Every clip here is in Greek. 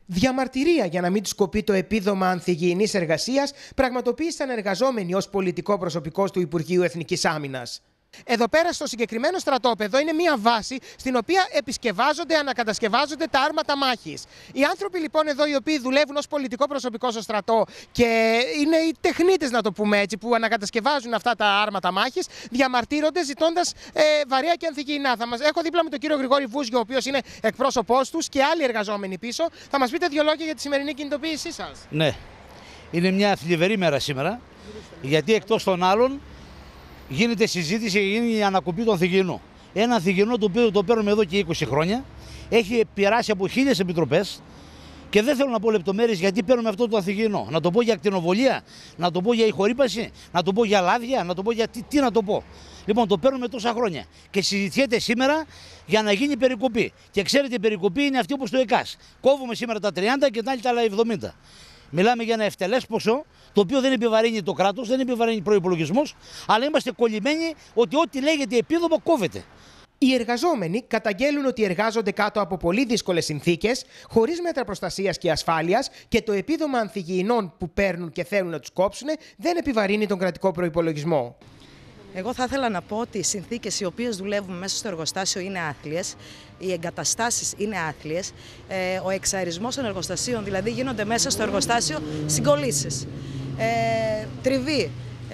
Διαμαρτυρία για να μην τους κοπεί το επίδομα ανθυγιεινής εργασίας πραγματοποίησαν εργαζόμενοι ως πολιτικό προσωπικό του Υπουργείου Εθνικής Άμυνας. Εδώ πέρα στο συγκεκριμένο στρατόπεδο είναι μια βάση στην οποία επισκευάζονται, ανακατασκευάζονται τα άρματα μάχης. Οι άνθρωποι λοιπόν εδώ οι οποίοι δουλεύουν ως πολιτικό προσωπικό στο στρατό και είναι οι τεχνίτες, να το πούμε έτσι, που ανακατασκευάζουν αυτά τα άρματα μάχης, διαμαρτύρονται ζητώντας βαρέα και ανθυγιεινά. Έχω δίπλα μου τον κύριο Γρηγόρη Βούζιο, ο οποίος είναι εκπρόσωπός τους, και άλλοι εργαζόμενοι πίσω. Θα μας πείτε δύο λόγια για τη σημερινή κινητοποίησή σας. Ναι, είναι μια θλιβερή μέρα σήμερα, γιατί εκτός των άλλων γίνεται συζήτηση για η ανακοπή του ανθυγιεινού. Ένα ανθυγιεινό το οποίο το παίρνουμε εδώ και 20 χρόνια, έχει περάσει από 1000 επιτροπές και δεν θέλω να πω λεπτομέρειες γιατί παίρνουμε αυτό το ανθυγιεινό. Να το πω για ακτινοβολία, να το πω για ηχορύπαση, να το πω για λάδια, να το πω για τι να το πω. Λοιπόν, το παίρνουμε τόσα χρόνια και συζητιέται σήμερα για να γίνει περικοπή. Και ξέρετε, η περικοπή είναι αυτή όπως το ΕΚΑΣ. Κόβουμε σήμερα τα 30 και τα άλλα 70. Μιλάμε για ένα ευτελές ποσό, το οποίο δεν επιβαρύνει το κράτος, δεν επιβαρύνει προϋπολογισμός, αλλά είμαστε κολλημένοι ότι ό,τι λέγεται επίδομα κόβεται. Οι εργαζόμενοι καταγγέλουν ότι εργάζονται κάτω από πολύ δύσκολες συνθήκες, χωρίς μέτρα προστασίας και ασφάλειας, και το επίδομα ανθυγιεινών που παίρνουν και θέλουν να τους κόψουν δεν επιβαρύνει τον κρατικό προϋπολογισμό. Εγώ θα ήθελα να πω ότι οι συνθήκες οι οποίες δουλεύουμε μέσα στο εργοστάσιο είναι άθλιες, οι εγκαταστάσεις είναι άθλιες, ο εξαερισμός των εργοστασίων, δηλαδή γίνονται μέσα στο εργοστάσιο συγκολλήσεις, τριβή,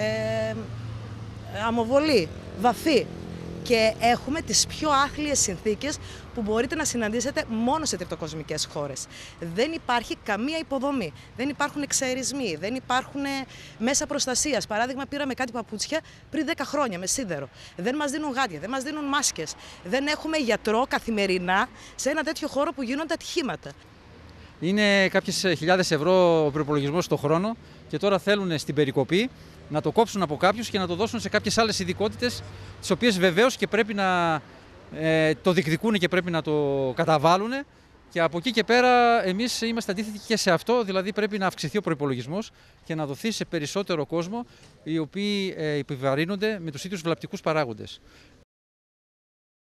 αμοβολή, βαφή. Και έχουμε τις πιο άθλιες συνθήκες που μπορείτε να συναντήσετε μόνο σε τριτοκοσμικές χώρες. Δεν υπάρχει καμία υποδομή, δεν υπάρχουν εξαερισμοί, δεν υπάρχουν μέσα προστασίας. Παράδειγμα, πήραμε κάτι παπούτσια πριν 10 χρόνια με σίδερο. Δεν μας δίνουν γάντια, δεν μας δίνουν μάσκες. Δεν έχουμε γιατρό καθημερινά σε ένα τέτοιο χώρο που γίνονται ατυχήματα. Είναι κάποιες χιλιάδες ευρώ ο προϋπολογισμός το χρόνο και τώρα θέλουν στην περικοπή να το κόψουν από κάποιους και να το δώσουν σε κάποιες άλλες ειδικότητες, τις οποίες βεβαίως και πρέπει να το διεκδικούν και πρέπει να το καταβάλουν. Και από εκεί και πέρα εμείς είμαστε αντίθετοι και σε αυτό, δηλαδή πρέπει να αυξηθεί ο προϋπολογισμός και να δοθεί σε περισσότερο κόσμο, οι οποίοι επιβαρύνονται με τους ίδιους βλαπτικούς παράγοντες.